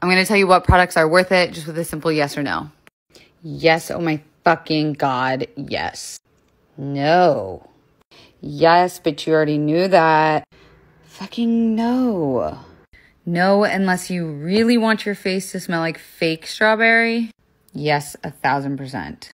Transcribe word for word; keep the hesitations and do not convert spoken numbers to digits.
I'm going to tell you what products are worth it just with a simple yes or no. Yes, oh my fucking God, yes. No. Yes, but you already knew that. Fucking no. No, unless you really want your face to smell like fake strawberry. Yes, a thousand percent.